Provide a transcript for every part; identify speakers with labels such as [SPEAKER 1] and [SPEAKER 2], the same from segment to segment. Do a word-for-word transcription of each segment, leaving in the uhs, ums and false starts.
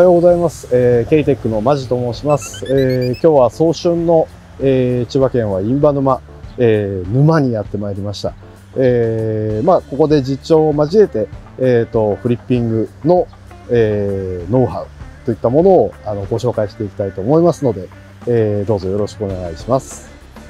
[SPEAKER 1] はようございます。えー、ケイテックのマジと申します。えー、今日は早春の、えー、千葉県は印旛沼、えー、沼にやってまいりました。えー、まあ、ここで実調を交えて、えーと、フリッピングの、えー、ノウハウといったものをあのご紹介していきたいと思いますので、えー、どうぞよろしくお願いします。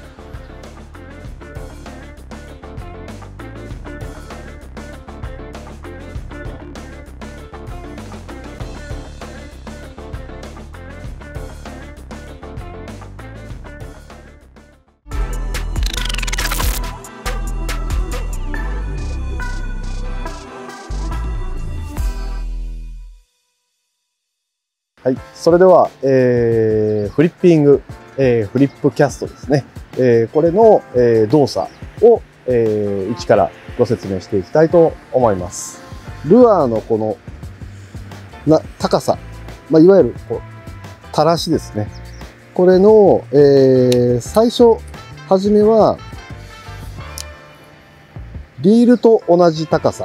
[SPEAKER 1] はい。それでは、えー、フリッピング、えー、フリップキャストですね。えー、これの、えー、動作を、えー、一からご説明していきたいと思います。ルアーのこの、な、高さ。まあ、いわゆる、こう、垂らしですね。これの、えー、最初、はじめは、リールと同じ高さ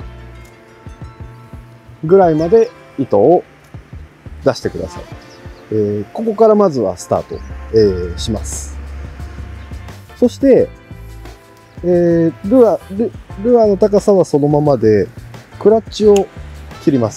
[SPEAKER 1] ぐらいまで糸を出してください。えー、ここからまずはスタート、えー、します。そして、えー、ルアー、ル、ルアーの高さはそのままで、クラッチを切ります。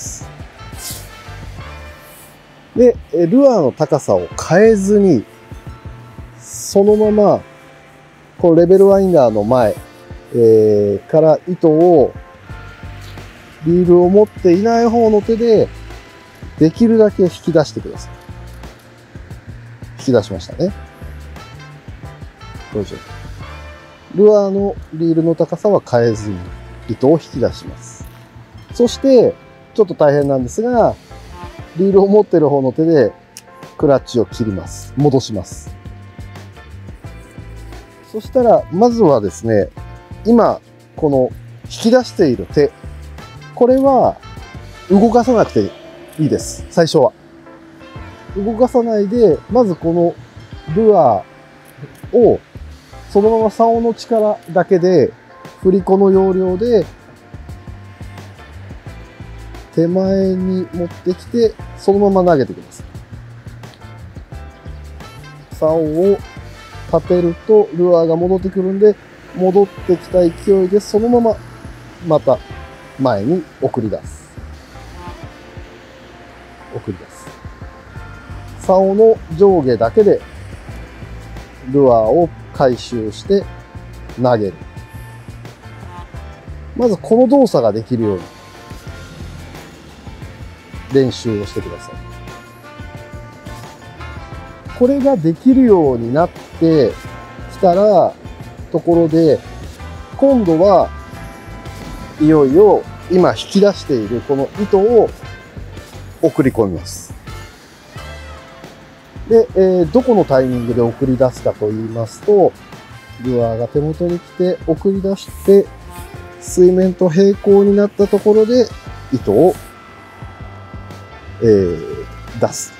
[SPEAKER 1] で、ルアーの高さを変えずに、そのまま、こうレベルワインダーの前、えー、から糸を、リールを持っていない方の手で、できるだけ引き出してください。引き出しましたね。どうぞ。ルアーのリールの高さは変えずに糸を引き出します。そして、ちょっと大変なんですが、リールを持っている方の手でクラッチを切ります。戻します。そしたら、まずはですね、今、この引き出している手、これは動かさなくていい。いいです。最初は。動かさないで、まずこのルアーをそのまま竿の力だけで、振り子の要領で手前に持ってきて、そのまま投げてください。竿を立てるとルアーが戻ってくるんで、戻ってきた勢いでそのまままた前に送り出す。送り出す。竿の上下だけでルアーを回収して投げる。まずこの動作ができるように練習をしてください。これができるようになってきたらところで、今度はいよいよ今引き出しているこの糸を送り込みます。で、えー、どこのタイミングで送り出すかと言いますと、ルアーが手元に来て送り出して、水面と平行になったところで糸を、えー、出す。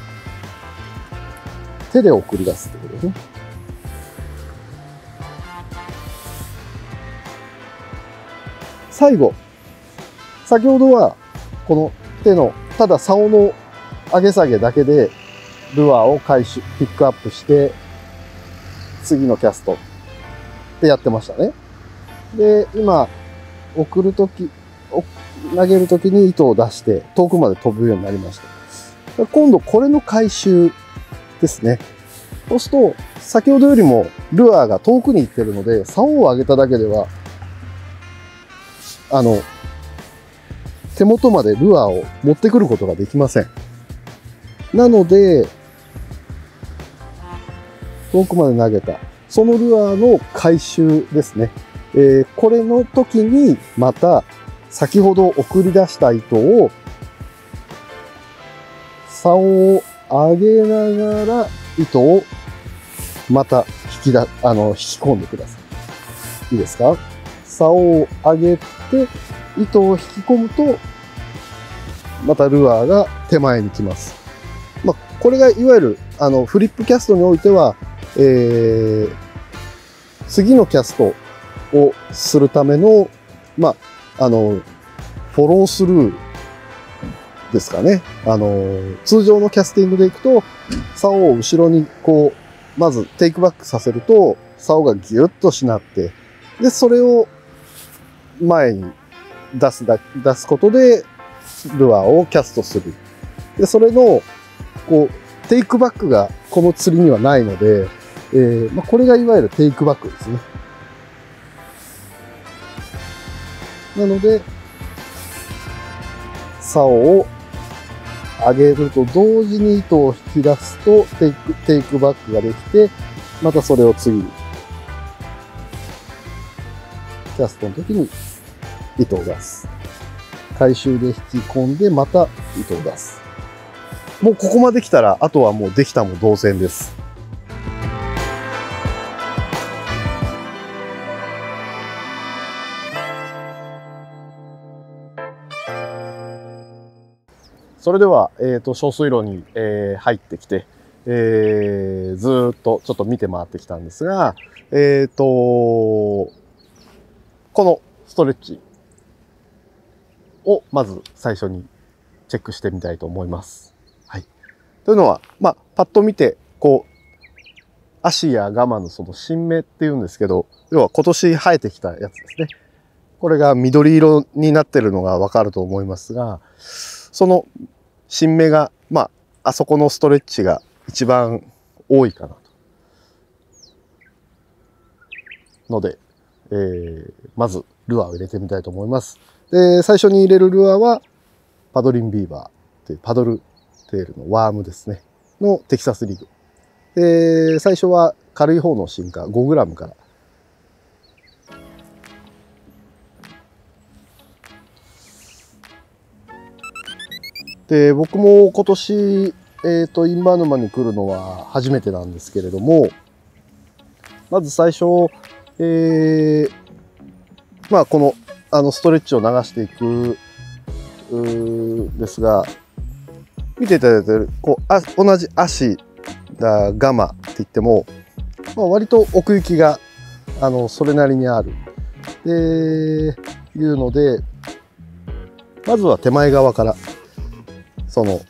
[SPEAKER 1] 手で送り出すってことですね。最後、先ほどはこの手のただ竿の上げ下げだけでルアーを回収、ピックアップして、次のキャストってやってましたね。で、今、送るとき、投げるときに糸を出して遠くまで飛ぶようになりました。今度これの回収ですね。そうすると、先ほどよりもルアーが遠くに行ってるので、竿を上げただけでは、あの、手元までルアーを持ってくることができません。なので、遠くまで投げた。そのルアーの回収ですね。えー、これの時にまた先ほど送り出した糸を竿を上げながら糸をまた引きだ、あの、引き込んでください。いいですか？竿を上げて糸を引き込むとまたルアーが手前に来ます。まあ、これがいわゆるあのフリップキャストにおいては、えー、次のキャストをするための、まあ、あの、フォロースルーですかね。あの、通常のキャスティングでいくと、竿を後ろにこう、まずテイクバックさせると、竿がギュッとしなって、で、それを前に出すだ、出すことで、ルアーをキャストする。で、それの、こう、テイクバックがこの釣りにはないので、えー、まあ、これがいわゆるテイクバックですね。なので、竿を上げると同時に糸を引き出すとテイク、テイクバックができて、またそれを次に、キャストの時に糸を出す。回収で引き込んで、また糸を出す。もうここまで来たら、あとはもうできたも同然です。それでは、えっと、小水路に、えー、入ってきて、えー、ずーっとちょっと見て回ってきたんですが、えっと、このストレッチをまず最初にチェックしてみたいと思います。はい。というのは、まあ、パッと見て、こう、足やガマのその新芽っていうんですけど、要は今年生えてきたやつですね。これが緑色になってるのがわかると思いますが、その新芽が、まあ、あそこのストレッチが一番多いかなと。ので、えー、まずルアーを入れてみたいと思います。で、最初に入れるルアーは、パドリンビーバーというパドルテールのワームですね。のテキサスリグ。で、最初は軽い方の深化 ごグラム から。で、僕も今年、えっと、印旛沼に来るのは初めてなんですけれども、まず最初、えー、まあ、この、あの、ストレッチを流していく、うですが、見ていただいてる、こう、あ、同じ足だ、ガマって言っても、まあ、割と奥行きが、あの、それなりにある。で、いうので、まずは手前側から、その、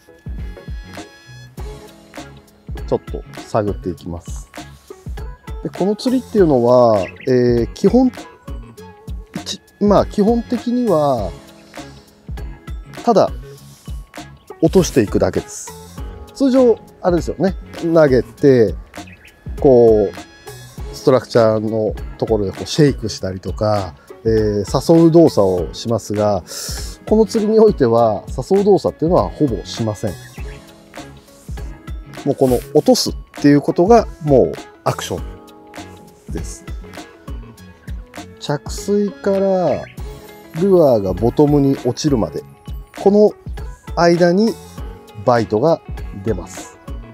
[SPEAKER 1] ちょっと探っていきます。で、この釣りっていうのは、えー、基本、まあ基本的には、ただ落としていくだけです。通常、あれですよね。投げて、こう、ストラクチャーのところでこうシェイクしたりとか、えー、誘う動作をしますが、この釣りにおいては誘う動作っていうのはほぼしません。もうこの落とすっていうことがもうアクションです。着水からルアーがボトムに落ちるまで、この間にバイトが出ます。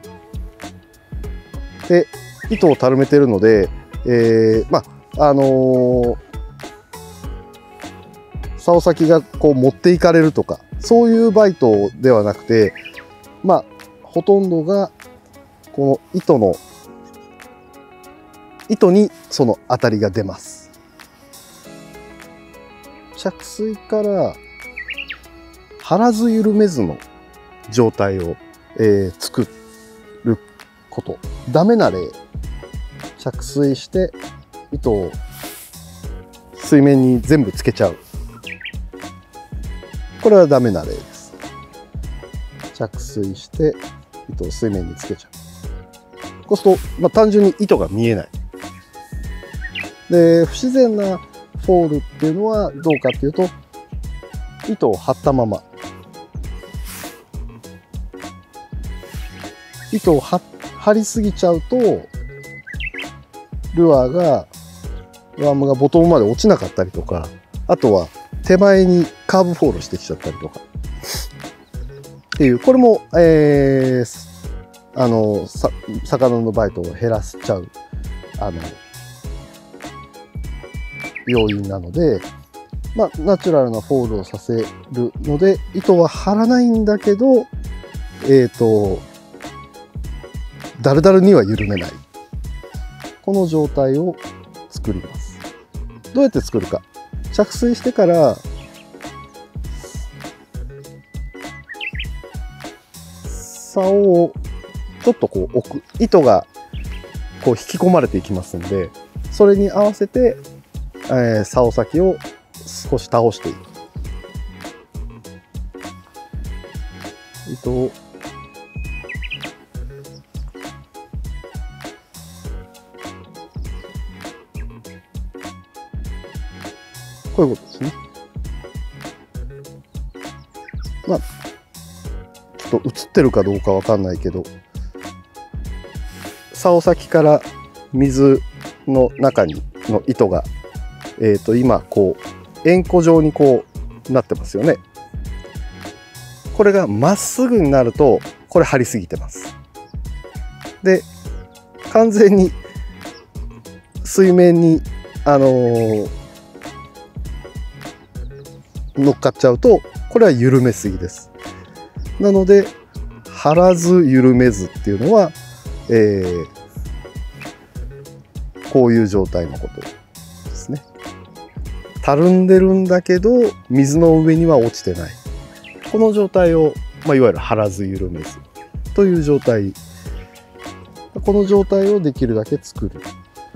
[SPEAKER 1] で、糸をたるめてるので、えー、まあ、あのー、竿先がこう持っていかれるとか、そういうバイトではなくて、まあ、ほとんどが、この糸の、糸にその当たりが出ます。着水から張らず緩めずの状態を、えー、作ること。ダメな例。着水して糸を水面に全部つけちゃう。これはダメな例です。着水して糸を水面につけちゃう。こうすると、まあ、単純に糸が見えない。で、不自然なフォールっていうのはどうかっていうと、糸を張ったまま。糸を張りすぎちゃうと、ルアーが、ワームがボトムまで落ちなかったりとか、あとは手前にカーブフォールしてきちゃったりとか。っていう、これも、えー、あの、さ、魚のバイトを減らしちゃう、あの、要因なので、まあ、ナチュラルなフォールをさせるので、糸は張らないんだけど、えっと、だるだるには緩めない。この状態を作ります。どうやって作るか。着水してから、 竿をちょっとこう置く、糸がこう引き込まれていきますんで、それに合わせて、えー、竿先を少し倒していく。糸をこういうことですね。まあちょっと映ってるかどうかわかんないけど、竿先から水の中にの糸が、えー、と今こう円弧状にこうなってますよね。これがまっすぐになるとこれ張りすぎてます。で完全に水面にあのー、乗っかっちゃうとこれは緩めすぎです。なので張らず緩めずっていうのは、えー、こういう状態のことですね。たるんでるんだけど水の上には落ちてない、この状態を、まあ、いわゆる張らず緩めずという状態、この状態をできるだけ作る。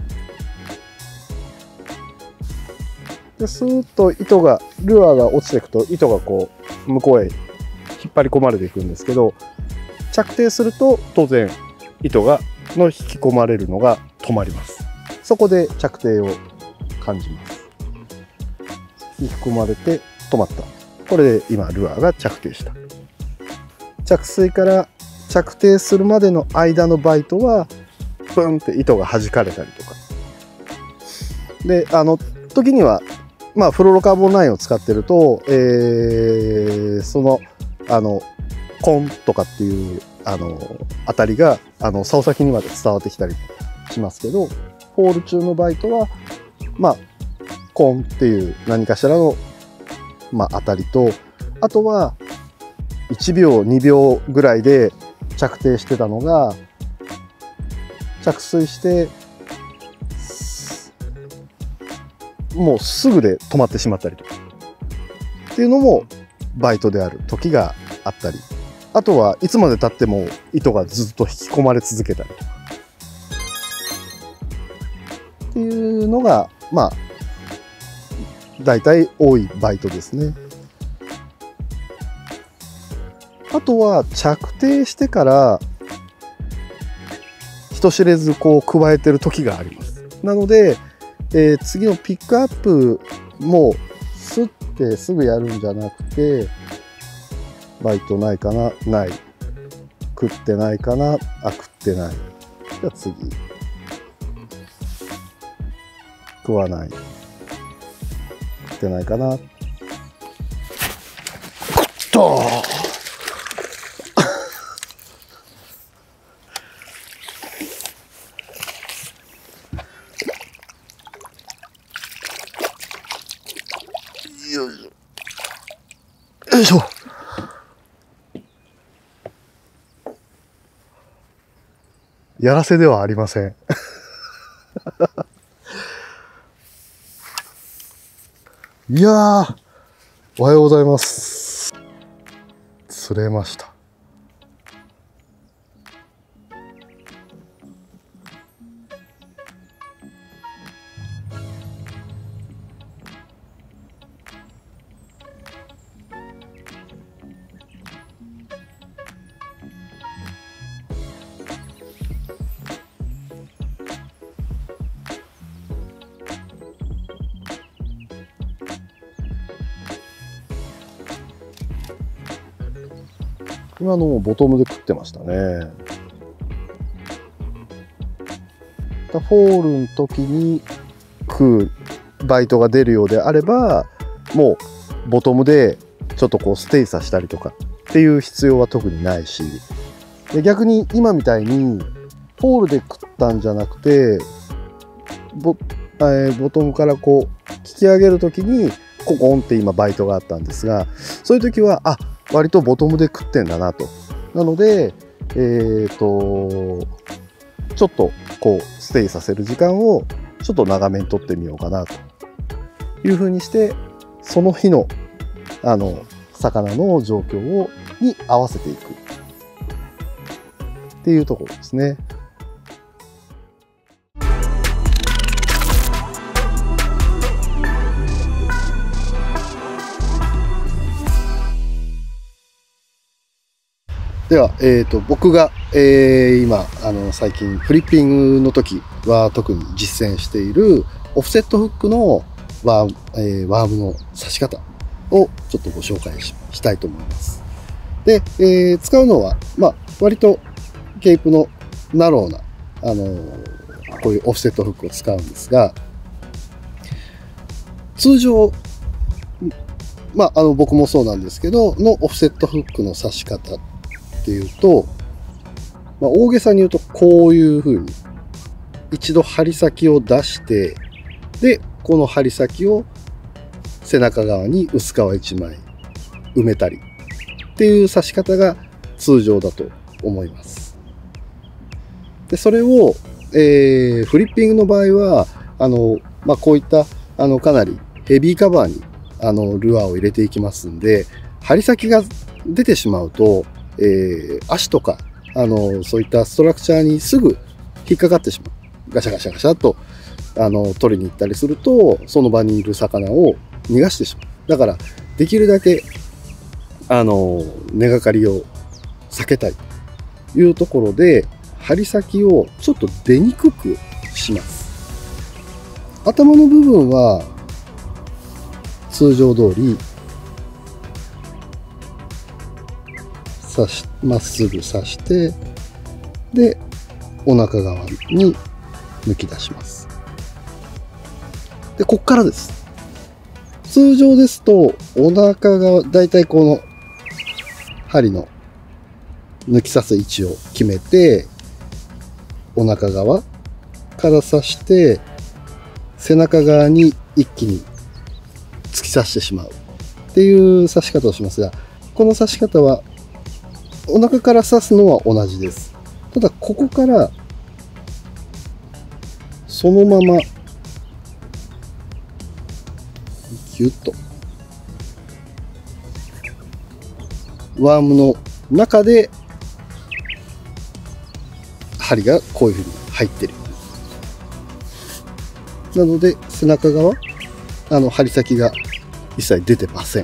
[SPEAKER 1] でスーッと糸がルアーが落ちていくと糸がこう向こうへ引っ張り込まれていくんですけど、着底すると当然糸がの引き込まれるのが止まります。そこで着底を感じます。引き込まれて止まった。これで今ルアーが着底した。着水から着底するまでの間のバイトはプンって糸が弾かれたりとかで、あの時にはまあフロロカーボンラインを使ってると、えー、そのあのコンとかっていうあの当たりがあの竿先にまで伝わってきたりしますけど、フォール中のバイトはまあコンっていう何かしらの、まあ、当たりと、あとはいちびょうにびょうぐらいで着底してたのが着水してもうすぐで止まってしまったりとかっていうのもバイトである時があったり、あとはいつまで経っても糸がずっと引き込まれ続けたりとかっていうのがまあ大体多いバイトですね。あとは着底してから人知れずこう加えてる時があります。なのでえー、次のピックアップもすってすぐやるんじゃなくて、バイトないかな、ない、食ってないかな、あ、食ってない。じゃあ次、食わない、食ってないかな、食ったよいしょ。やらせではありません。いやー、おはようございます。釣れました。今のボトムで食ってましたね。フォールの時に食うバイトが出るようであれば、もうボトムでちょっとこうステイさせたりとかっていう必要は特にないし、で逆に今みたいにフォールで食ったんじゃなくて ボ,、えー、ボトムからこう引き上げる時にココンって今バイトがあったんですが、そういう時はあ割とボトムで食ってんだなと。なので、えっと、ちょっとこうステイさせる時間をちょっと長めに取ってみようかなというふうにして、その日のあの魚の状況をに合わせていくっっていうところですね。では、えーと、僕が、えー、今、あの、最近、フリッピングの時は特に実践しているオフセットフックのワーム、えー、ワームの刺し方をちょっとご紹介 し, したいと思います。で、えー、使うのは、まあ、割とケープのナローな、あのー、こういうオフセットフックを使うんですが、通常、まあ、あの、僕もそうなんですけど、のオフセットフックの刺し方っていうと、まあ、大げさに言うとこういう風に一度針先を出して、でこの針先を背中側に薄皮いちまい埋めたりっていう刺し方が通常だと思います。でそれを、えー、フリッピングの場合はあの、まあ、こういったあのかなりヘビーカバーにあのルアーを入れていきますんで、針先が出てしまうとえー、足とかあのそういったストラクチャーにすぐ引っかかってしまう。ガシャガシャガシャとあの取りに行ったりすると、その場にいる魚を逃がしてしまう。だからできるだけあの根がかりを避けたいというところで、針先をちょっと出にくくします。頭の部分は通常通り刺しまっすぐ刺して、でお腹側に抜き出します。でこっからです。通常ですとお腹側だいたいこの針の抜き刺す位置を決めて、お腹側から刺して背中側に一気に突き刺してしまうっていう刺し方をしますが、この刺し方はお腹から刺すのは同じです。ただここからそのままギュッとワームの中で針がこういうふうに入ってる。なので背中側あの針先が一切出てません。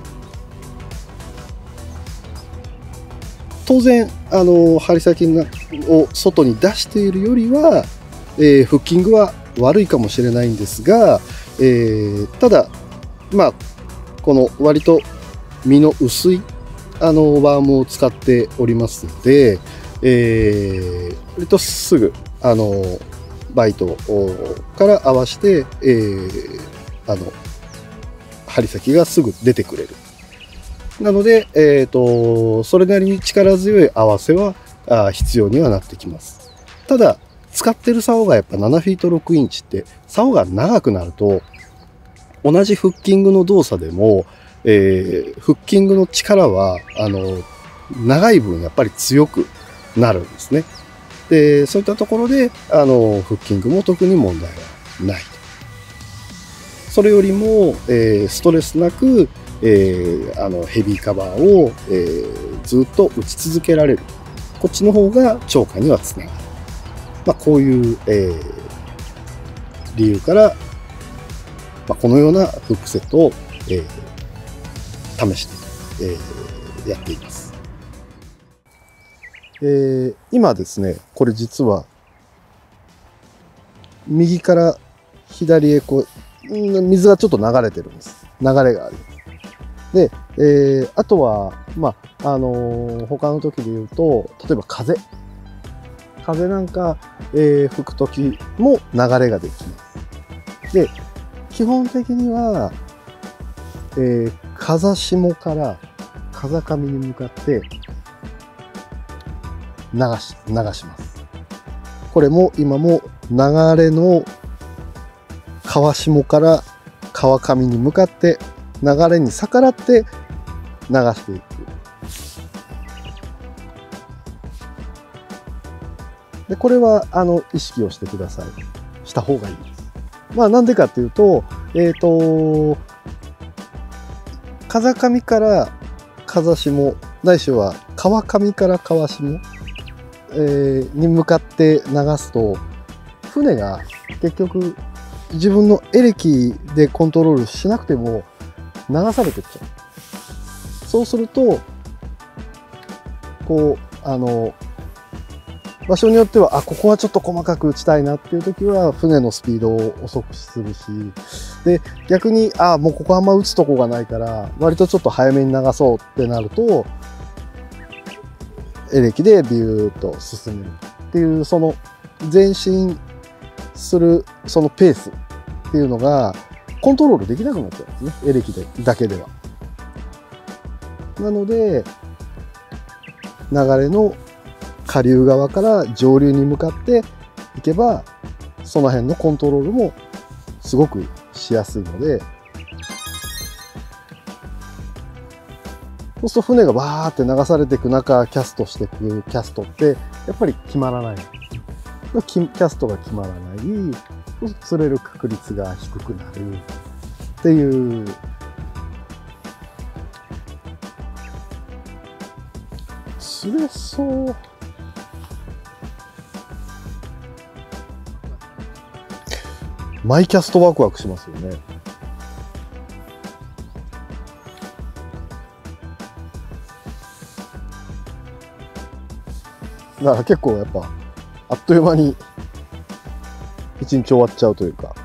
[SPEAKER 1] 当然あの針先を外に出しているよりは、えー、フッキングは悪いかもしれないんですが、えー、ただまあこの割と身の薄いあのワームを使っておりますので、えー、割とすぐあのバイトから合わせて、えー、あの針先がすぐ出てくれる。なので、えーと、それなりに力強い合わせはあ必要にはなってきます。ただ、使ってる竿がやっぱななフィートろくインチって、竿が長くなると、同じフッキングの動作でも、えー、フッキングの力は、あの、長い分やっぱり強くなるんですね。で、そういったところで、あの、フッキングも特に問題はないと。それよりも、えー、ストレスなく、えー、あのヘビーカバーを、えー、ずっと打ち続けられる。こっちの方が超過にはつながる。まあ、こういう、えー、理由から、まあ、このようなフックセットを、えー、試して、えー、やっています。えー、今ですね、これ実は右から左へこう水がちょっと流れてるんです。流れがあります。で、えー、あとは、まあ、あのー、他の時で言うと、例えば風。風なんか、えー、吹く時も流れができます。で、基本的には、えー、風下から風上に向かって流し、流します。これも今も流れの川下から川上に向かって流れに逆らって流していく。で、これはあの意識をしてください。した方がいいです。まあなんでかっていうと、えっと、風上から風下、ないしは川上から川下、 えー、に向かって流すと、船が結局自分のエレキでコントロールしなくても流されてっちゃう。そうすると、こう、あの、場所によっては、あ、ここはちょっと細かく打ちたいなっていう時は、船のスピードを遅くするし、で、逆に、あ、もうここあんま打つとこがないから、割とちょっと早めに流そうってなると、エレキでビューッと進めるっていう、その前進するそのペースっていうのがコントロールできなくなっちゃうんですね、エレキでだけでは。なので、流れの下流側から上流に向かっていけば、その辺のコントロールもすごくしやすいので、そうすると船がバーって流されていく中、キャストしていくキャストってやっぱり決まらない。キャストが決まらない、釣れる確率が低くなるっていう。釣れそう。マイキャストワクワクしますよね。だから結構やっぱあっという間に一日終わっちゃうというか。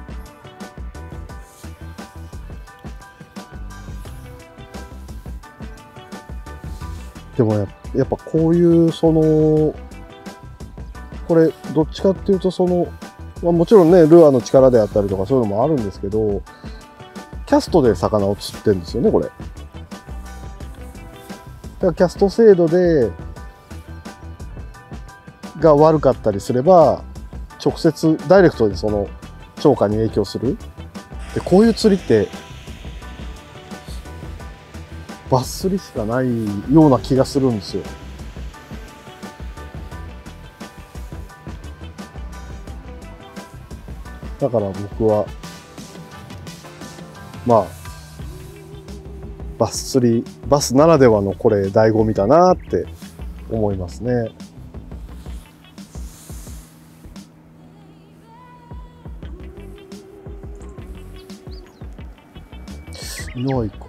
[SPEAKER 1] でもややっぱこういうそのこれどっちかっていうとその、まあ、もちろんねルアーの力であったりとかそういうのもあるんですけど、キャストで魚を釣ってるんですよねこれ。だからキャスト精度でが悪かったりすれば直接ダイレクトにその釣果に影響する。でこういう釣りってバス釣りしかないような気がするんですよ。だから僕はまあバス釣りバスならではのこれ醍醐味だなって思いますね。よい子。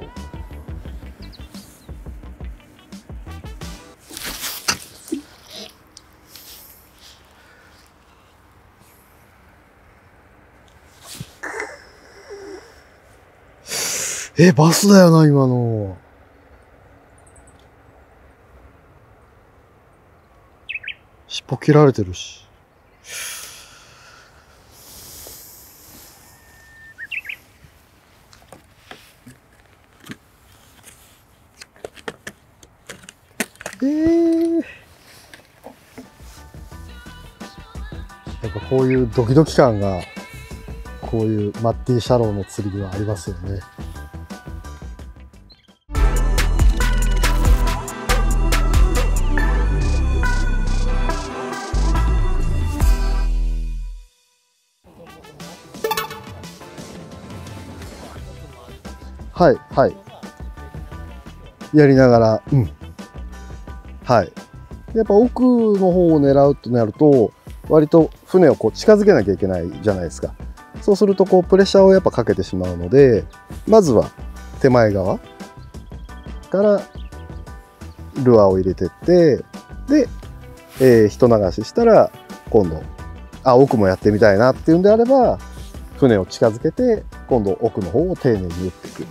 [SPEAKER 1] え、バスだよな、今の。尻尾切られてるし。えー、やっぱこういうドキドキ感がこういうマッティシャローの釣りにはありますよね。はいはいやりながら、うん、はい。やっぱ奥の方を狙うとなると、割と船をこう近づけなきゃいけないじゃないですか。そうするとこうプレッシャーをやっぱかけてしまうので、まずは手前側からルアーを入れてって、で、えー、一流ししたら今度、あ、奥もやってみたいなっていうんであれば、船を近づけて、今度奥の方を丁寧に打っていく。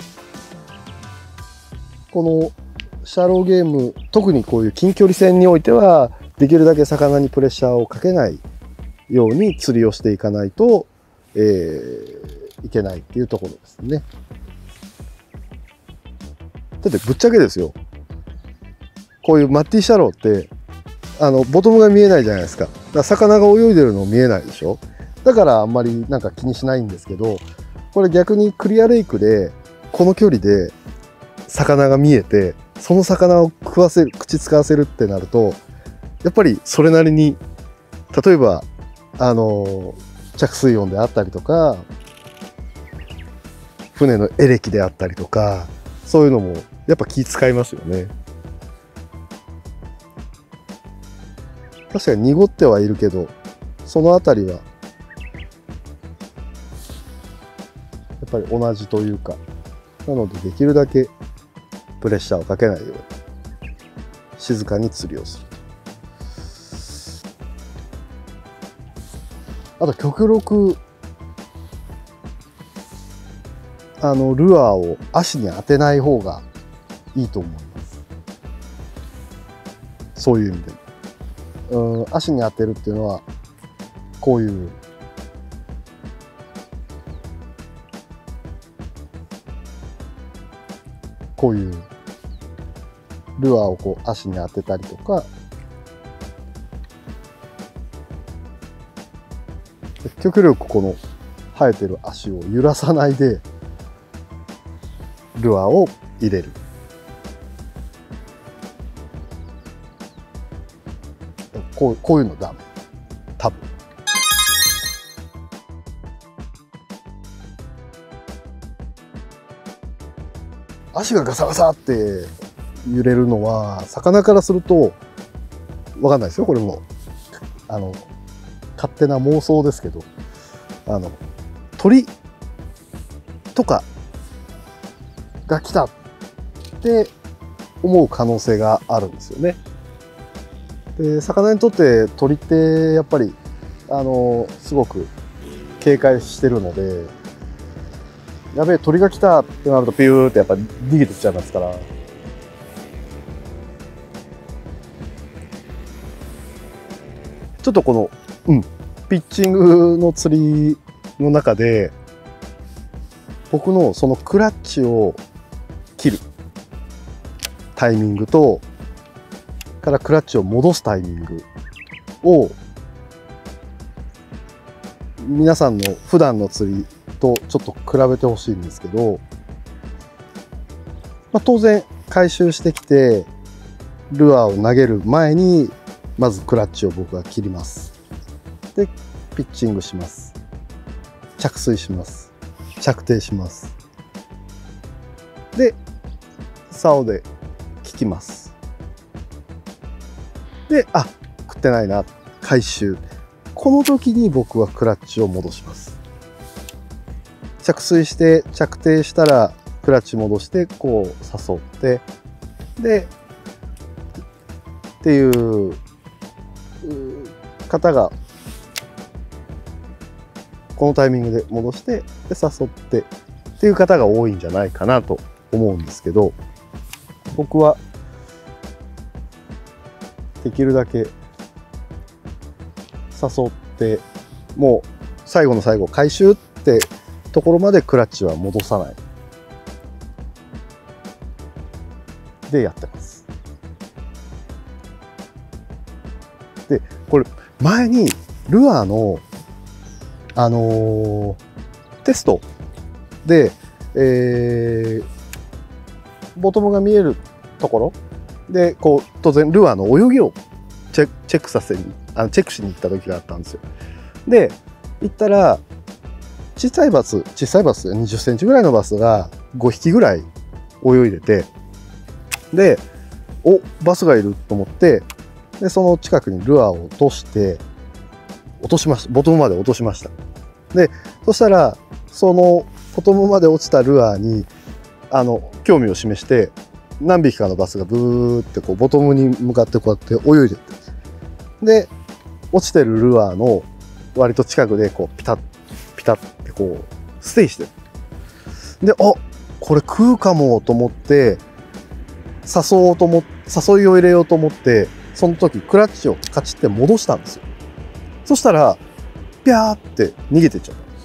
[SPEAKER 1] このシャローゲーム、特にこういう近距離戦においては、できるだけ魚にプレッシャーをかけないように釣りをしていかないと、えー、いけないっていうところですね。だってぶっちゃけですよ。こういうマッティシャローって、あの、ボトムが見えないじゃないですか。だから魚が泳いでるの見えないでしょ。だからあんまりなんか気にしないんですけど、これ逆にクリアレイクで、この距離で魚が見えて、その魚を食わせる、口使わせるってなると、やっぱりそれなりに、例えば、あの、着水音であったりとか、船のエレキであったりとか、そういうのもやっぱ気使いますよね。 確かに濁ってはいるけど、そのあたりはやっぱり同じというか、なのでできるだけプレッシャーをかけないように静かに釣りをする。あと極力あのルアーを足に当てない方がいいと思います。そういう意味で、うん、足に当てるっていうのはこういうこういうルアーをこう足に当てたりとか、極力この生えてる足を揺らさないでルアーを入れる。こう、こういうのダメ。多分。足がガサガサって揺れるのは魚からすると分かんないですよ。これもあの勝手な妄想ですけど、あの鳥とかが来たって思う可能性があるんですよね。で、魚にとって鳥ってやっぱりあのすごく警戒してるので、やべえ鳥が来たってなるとピューってやっぱ逃げてっちゃいますから。ちょっとこの、うん、ピッチングの釣りの中で僕のそのクラッチを切るタイミングとからクラッチを戻すタイミングを皆さんの普段の釣りとちょっと比べてほしいんですけど、まあ、当然回収してきてルアーを投げる前にまずクラッチを僕は切ります。でピッチングします。着水します。着底します。で竿で引きます。で、あ、食ってないな、回収。この時に僕はクラッチを戻します。着水して着底したらクラッチ戻してこう誘ってでっていう方がこのタイミングで戻してで誘ってっていう方が多いんじゃないかなと思うんですけど、僕はできるだけ誘ってもう最後の最後回収ってところまでクラッチは戻さないでやってます。でこれ前にルアーのあのー、テストで、えー、ボトムが見えるところでこう当然ルアーの泳ぎをチェチェックさせにあのチェックしに行った時があったんですよ。で行ったら小さいバス小さいバスにじゅっセンチぐらいのバスがごひきぐらい泳いでて、でおバスがいると思ってでその近くにルアーを落として落としました。ボトムまで落としました。でそしたらそのボトムまで落ちたルアーにあの興味を示して何匹かのバスがブーってこうボトムに向かってこうやって泳いでって、で落ちてるルアーの割と近くでこうピタッピタッってこうステイしてる。で、あ、これ食うかもと思って誘おうと思って誘いを入れようと思ってその時クラッチをカチッて戻したんですよ。そしたらピャーって逃げてっちゃったんです。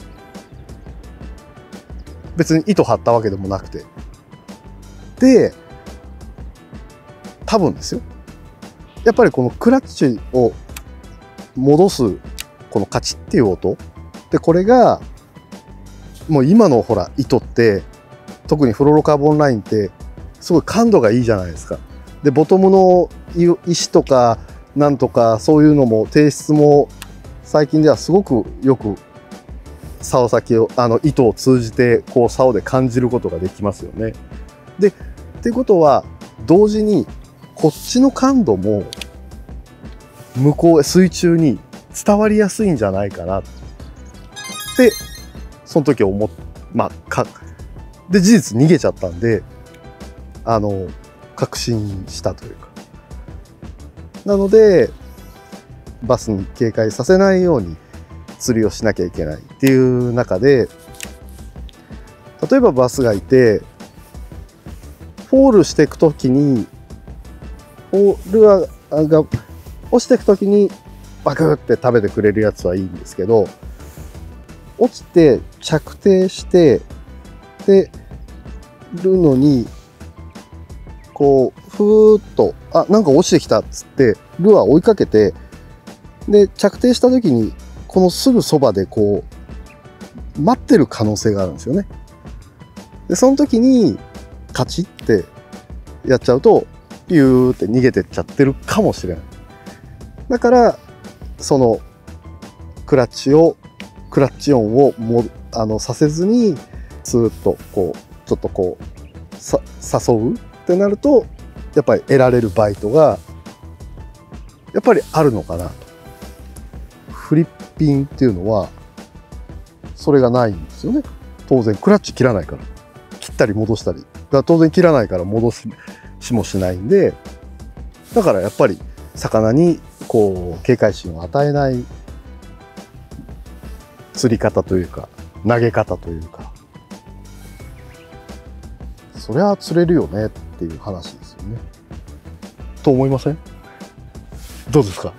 [SPEAKER 1] 別に糸張ったわけでもなくて、で多分ですよ、やっぱりこのクラッチを戻すこのカチッっていう音で、これがもう今のほら糸って特にフロロカーボンラインってすごい感度がいいじゃないですか。でボトムの石とかなんとかそういうのも性質も最近ではすごくよく竿先をあの糸を通じてこう竿で感じることができますよね。でっていうことは同時にこっちの感度も向こうへ水中に伝わりやすいんじゃないかなってその時思っまあかで事実逃げちゃったんであの確信したというか、なのでバスに警戒させないように釣りをしなきゃいけないっていう中で、例えばバスがいてフォールしていく時にフォールアが落ちていく時にバクって食べてくれるやつはいいんですけど、落ちて着底してでるのにこうふーっとあなんか落ちてきたっつってルアー追いかけて、で着底した時にこのすぐそばでこう待ってる可能性があるんですよね。でその時にカチッってやっちゃうとピューって逃げてっちゃってるかもしれない。だからそのクラッチをクラッチ音をもあのさせずにスーッとこうちょっとこうさ誘うってなるとやっぱり得られるバイトがやっぱりあるのかなと。フリッピンっていうのはそれがないんですよね。当然クラッチ切らないから、切ったり戻したりだから当然切らないから戻しもしないんで、だからやっぱり魚にこう警戒心を与えない釣り方というか投げ方というか、そりゃ釣れるよねっていう話ですよね。と思いません？どうですか？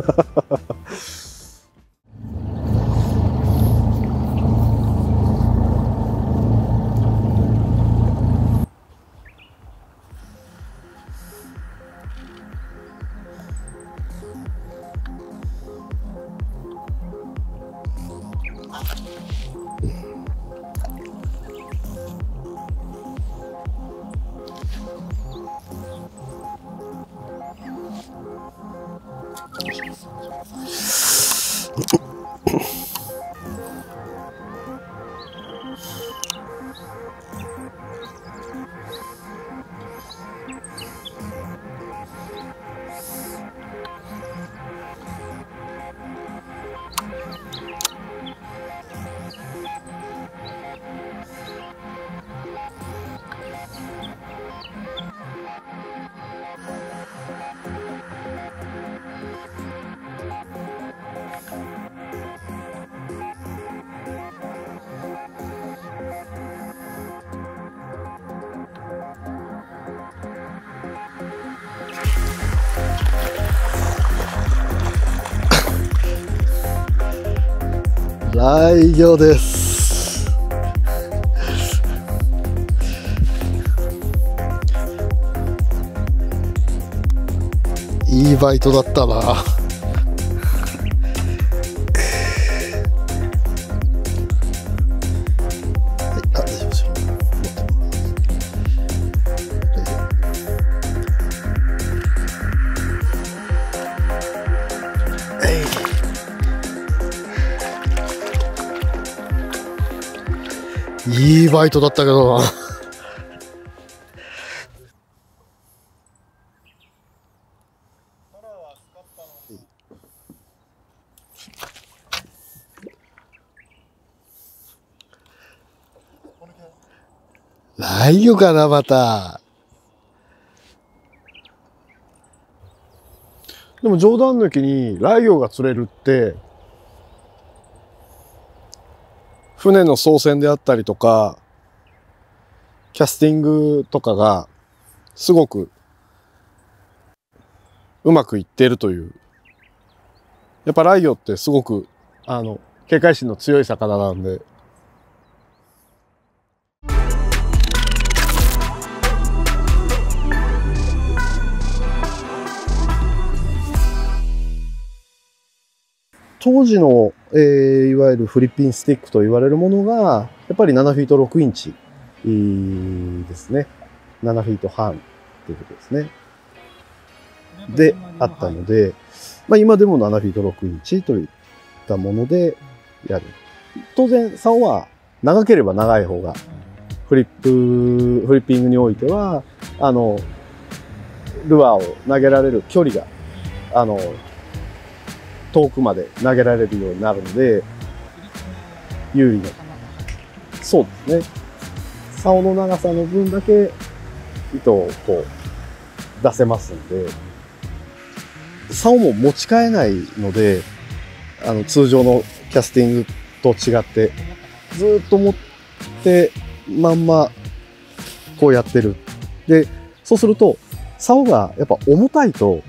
[SPEAKER 1] 来魚です。いいバイトだったな。はい、あ、大丈夫ですよ。いいバイトだったけどな。来魚かな、また。でも冗談抜きに来魚が釣れるって船の操船であったりとかキャスティングとかがすごくうまくいっているという、やっぱ来魚ってすごくあの警戒心の強い魚なんで。当時の、えー、いわゆるフリッピンスティックと言われるものがやっぱりななフィートろくインチですね。ななフィート半ということですね。であったので、まあ、今でもななフィートろくインチといったものでやる。当然竿は長ければ長い方がフリップフリッピングにおいてはあのルアーを投げられる距離があの遠くまで投げられるようになるので、有利な。そうですね。竿の長さの分だけ糸をこう出せますんで、竿も持ち替えないので、あの通常のキャスティングと違って、ずーっと持ってまんまこうやってる。で、そうすると、竿がやっぱ重たいと、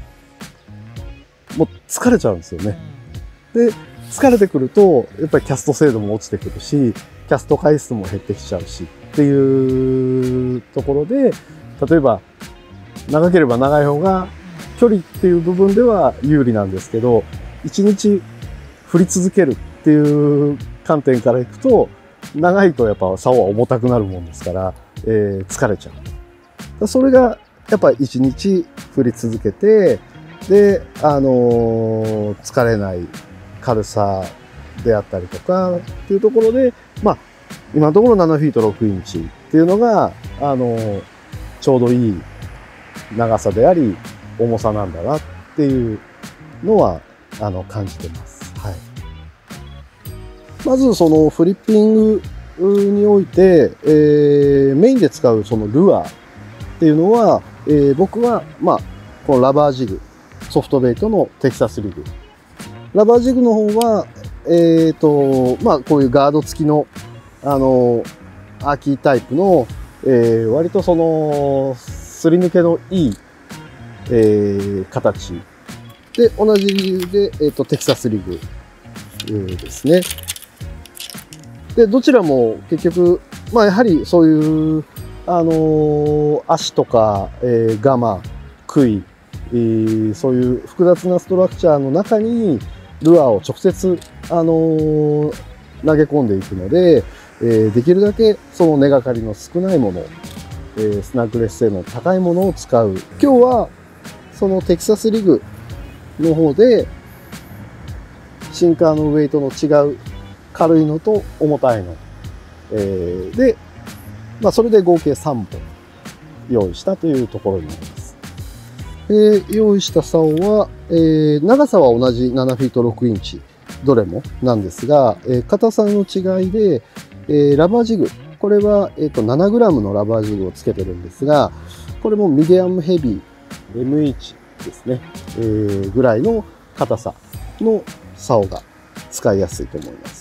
[SPEAKER 1] もう疲れちゃうんですよね。で、疲れてくると、やっぱりキャスト精度も落ちてくるし、キャスト回数も減ってきちゃうしっていうところで、例えば長ければ長い方が距離っていう部分では有利なんですけど、一日振り続けるっていう観点からいくと、長いとやっぱ竿は重たくなるもんですから、えー、疲れちゃう。それがやっぱ一日振り続けて、で、あのー、疲れない軽さであったりとかっていうところで、まあ、今のところななフィートろくインチっていうのが、あのー、ちょうどいい長さであり、重さなんだなっていうのは、あの、感じてます。はい。まず、そのフリッピングにおいて、えー、メインで使うそのルアーっていうのは、えー、僕は、まあ、このラバージグ、ソフトベイトのテキサスリグ。ラバージグの方は、えっと、まあ、こういうガード付きの、あの、アーキータイプの、えー、割とその、すり抜けのいい、えー、形。で、同じ理由で、えっと、テキサスリグ、えー、ですね。で、どちらも結局、まあ、やはりそういう、あのー、足とか、えー、ガマ、杭、えー、そういう複雑なストラクチャーの中にルアーを直接、あのー、投げ込んでいくので、えー、できるだけその根がかりの少ないもの、えー、スナックレス性の高いものを使う。今日はそのテキサスリグの方でシンカーのウェイトの違う軽いのと重たいの、えー、で、まあ、それで合計さんぼん用意したというところになります。えー、用意した竿は、えー、長さは同じななフィートろくインチどれもなんですが、えー、硬さの違いで、えー、ラバージグ、これは、えー、とななグラムのラバージグをつけてるんですが、これもミディアムヘビー エムエイチ ですね、えー、ぐらいの硬さの竿が使いやすいと思います。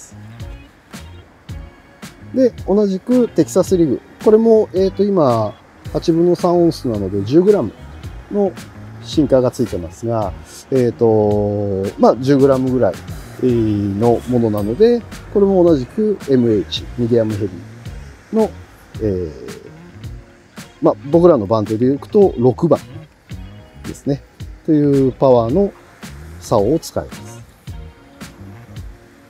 [SPEAKER 1] で、同じくテキサスリグ、これも、えー、と今はちぶんのさんオンスなので じゅうグラム のシンカーがついてますが、えっと、まあ じゅうグラム ぐらいのものなので、これも同じく エムエイチ、ミディアムヘビーの、えー、まあ僕らの番手でいくとろくばんですね。というパワーの竿を使います。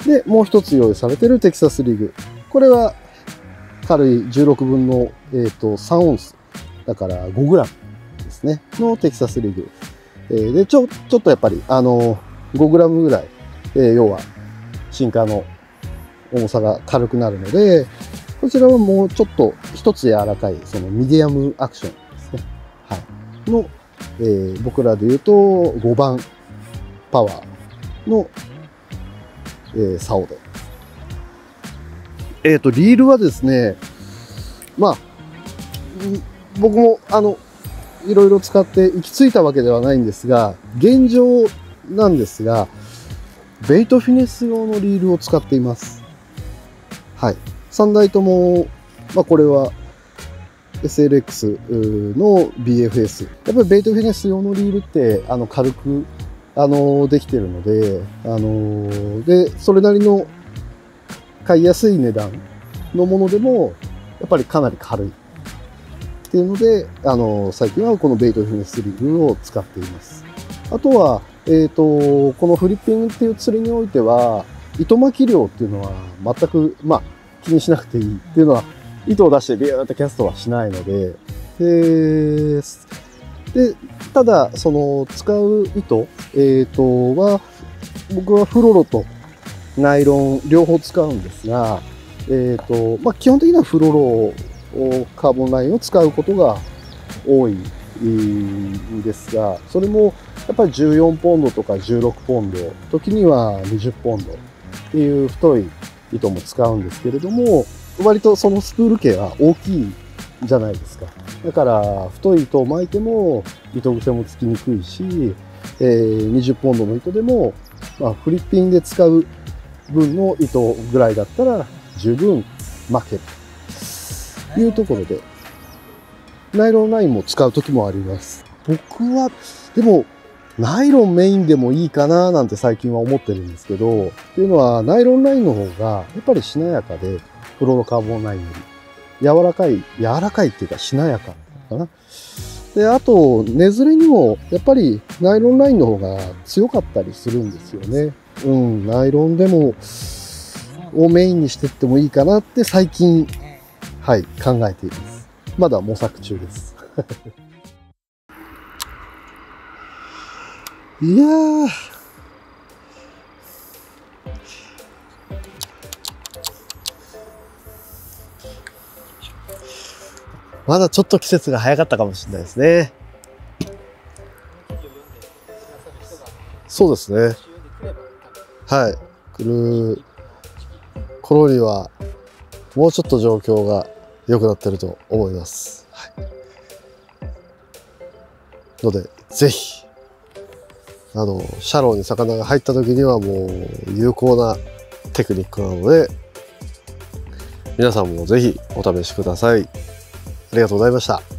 [SPEAKER 1] で、もう一つ用意されているテキサスリグ。これは軽いじゅうろくぶんの、えー、とさんオンス。だからごグラムですね。のテキサスリグ。えー、で、ちょ、ちょっとやっぱり、あの、ごグラムぐらい、えー、要は、シンカーの重さが軽くなるので、こちらはもうちょっと一つ柔らかい、そのミディアムアクションですね。はい。の、えー、僕らで言うとごばんパワーの、えー、竿で。えっと、リールはですね、まあ、僕も、あの、いろいろ使って行き着いたわけではないんですが、現状なんですが、ベイトフィネス用のリールを使っています。はい。さんだいとも、まあこれは エスエルエックス の ビーエフエス。やっぱりベイトフィネス用のリールって、あの、軽く、あの、できてるので、あの、で、それなりの買いやすい値段のものでも、やっぱりかなり軽い。っていうので、あの、最近はこのベイトフィネスリールを使っています。あとは、えっと、このフリッピングっていう釣りにおいては、糸巻き量っていうのは全く、まあ、気にしなくていいっていうのは、糸を出してビューってキャストはしないので、で、でただ、その、使う糸、えっと、は、僕はフロロとナイロン両方使うんですが、えっと、まあ、基本的にはフロロをカーボンラインを使うことが多いんですが、それもやっぱりじゅうよんポンドとかじゅうろくポンド、時にはにじゅっポンドっていう太い糸も使うんですけれども、割とそのスプール径は大きいじゃないですか。だから太い糸を巻いても糸癖もつきにくいし、えー、にじゅっポンドの糸でも、まあ、フリッピンで使う分の糸ぐらいだったら十分巻けるというところで、ナイロンラインも使う時もあります。僕はでもナイロンメインでもいいかななんて最近は思ってるんですけど、っていうのはナイロンラインの方がやっぱりしなやかで、フロロカーボンラインより柔らかい、柔らかいっていうかしなやかかな。で、あと、根ずれにもやっぱりナイロンラインの方が強かったりするんですよね。うん、ナイロンでも、をメインにしていってもいいかなって最近、はい、考えています。まだ模索中です。いやー。まだちょっと季節が早かったかもしれないですね。そうですね。はい。来る頃には、もうちょっと状況が良くなってると思います。はい、ので、ぜひ、あの、シャローに魚が入った時にはもう有効なテクニックなので、皆さんもぜひお試しください。ありがとうございました。